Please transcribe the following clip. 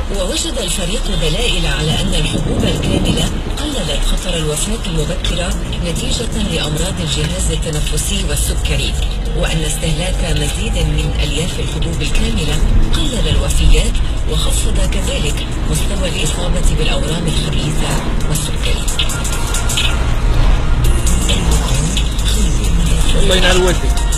ووجد الفريق دلائل على أن الحبوب الكاملة قللت خطر الوفاة المبكرة نتيجة لأمراض الجهاز التنفسي والسكري، وأن استهلاك مزيد من ألياف الحبوب الكاملة قلل الوفيات وخفض كذلك مستوى الإصابة بالأورام الخبيثة والسكري. الله ينال والديك.